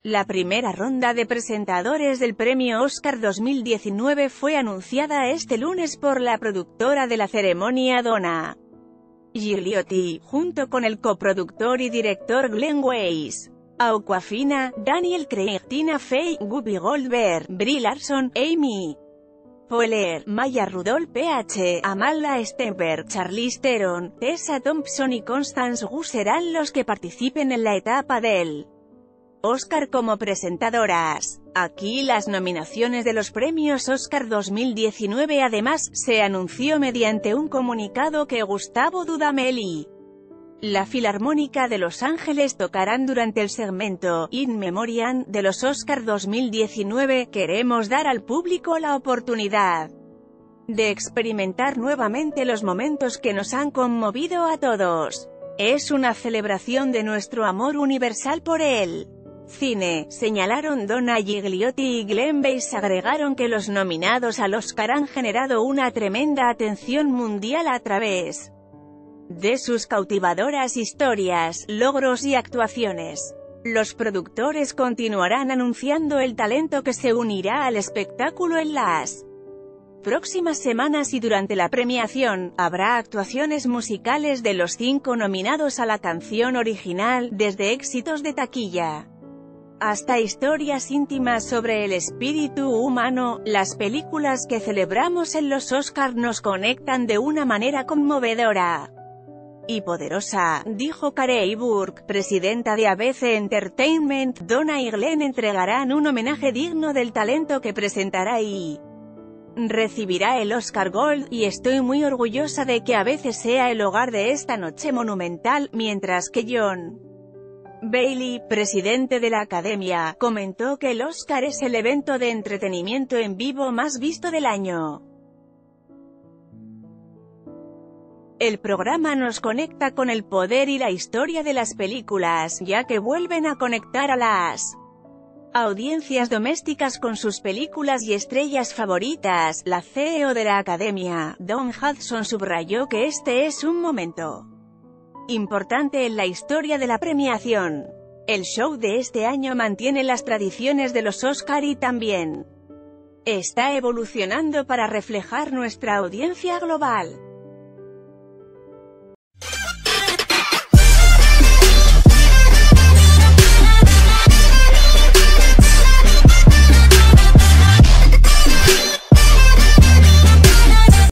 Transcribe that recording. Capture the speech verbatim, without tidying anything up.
La primera ronda de presentadores del premio Oscar dos mil diecinueve fue anunciada este lunes por la productora de la ceremonia Donna Gigliotti, junto con el coproductor y director Glenn Weiss, Awkwafina, Daniel Craig, Tina Fey, Whoopi Goldberg, Brie Larson, Amy Poehler, Maya Rudolph, P H, Amanda Stenberg, Charlize Theron, Tessa Thompson y Constance Wu serán los que participen en la etapa del Oscar como presentadoras. Aquí las nominaciones de los premios Oscar dos mil diecinueve. Además, se anunció mediante un comunicado que Gustavo Dudamel y la Filarmónica de Los Ángeles tocarán durante el segmento In Memoriam de los Oscar dos mil diecinueve. Queremos dar al público la oportunidad de experimentar nuevamente los momentos que nos han conmovido a todos. Es una celebración de nuestro amor universal por el cine, señalaron. Donna Gigliotti y Glenn Weiss agregaron que los nominados al Oscar han generado una tremenda atención mundial a través de sus cautivadoras historias, logros y actuaciones. Los productores continuarán anunciando el talento que se unirá al espectáculo en las próximas semanas y durante la premiación, habrá actuaciones musicales de los cinco nominados a la canción original, desde éxitos de taquilla hasta historias íntimas sobre el espíritu humano. Las películas que celebramos en los Oscar nos conectan de una manera conmovedora y poderosa, dijo Carey Burke, presidenta de A B C Entertainment. Donna y Glenn entregarán un homenaje digno del talento que presentará y recibirá el Oscar Gold, y estoy muy orgullosa de que A B C sea el hogar de esta noche monumental, mientras que John Bailey, presidente de la Academia, comentó que el Oscar es el evento de entretenimiento en vivo más visto del año. El programa nos conecta con el poder y la historia de las películas, ya que vuelven a conectar a las audiencias domésticas con sus películas y estrellas favoritas. La C E O de la Academia, Dawn Hudson, subrayó que este es un momento importante en la historia de la premiación. El show de este año mantiene las tradiciones de los Oscar y también está evolucionando para reflejar nuestra audiencia global.